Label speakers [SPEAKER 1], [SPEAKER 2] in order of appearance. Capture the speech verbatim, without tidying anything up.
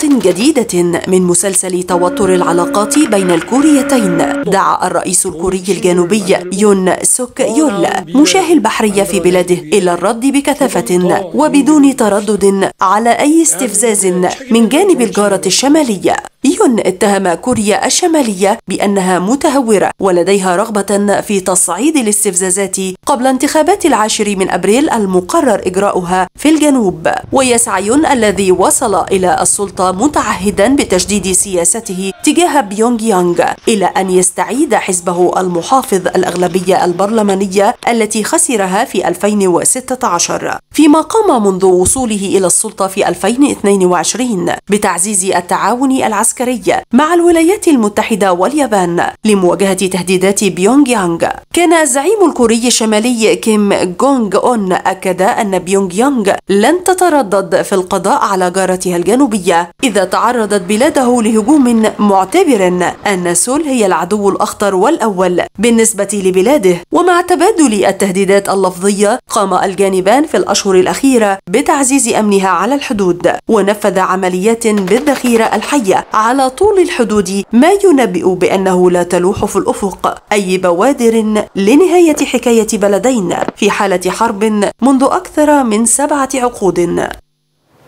[SPEAKER 1] جديدة من مسلسل توتر العلاقات بين الكوريتين، دعا الرئيس الكوري الجنوبي يون سوك يول مشاهي البحرية في بلاده إلى الرد بكثافة وبدون تردد على أي استفزاز من جانب الجارة الشمالية. يون اتهم كوريا الشمالية بأنها متهورة ولديها رغبة في تصعيد الاستفزازات قبل انتخابات العاشر من أبريل المقرر إجراؤها في الجنوب. ويسعى يون الذي وصل إلى السلطة متعهدا بتجديد سياسته تجاه بيونغ يانغ إلى أن يستعيد حزبه المحافظ الأغلبية البرلمانية التي خسرها في ألفين وستة عشر، فيما قام منذ وصوله إلى السلطة في ألفين واثنين وعشرين بتعزيز التعاون العسكري مع الولايات المتحدة واليابان لمواجهة تهديدات بيونغ يانغ. كان الزعيم الكوري الشمالي كيم جونغ أون أكد أن بيونغ يانغ لن تتردد في القضاء على جارتها الجنوبية إذا تعرضت بلاده لهجوم، معتبرا أن سول هي العدو الأخطر والأول بالنسبة لبلاده. ومع تبادل التهديدات اللفظية قام الجانبان في الأشهر الأخيرة بتعزيز أمنها على الحدود، ونفذ عمليات بالذخيرة الحية على طول الحدود، ما ينبئ بأنه لا تلوح في الأفق أي بوادر لنهاية حكاية بلدين في حالة حرب منذ أكثر من سبعة عقود.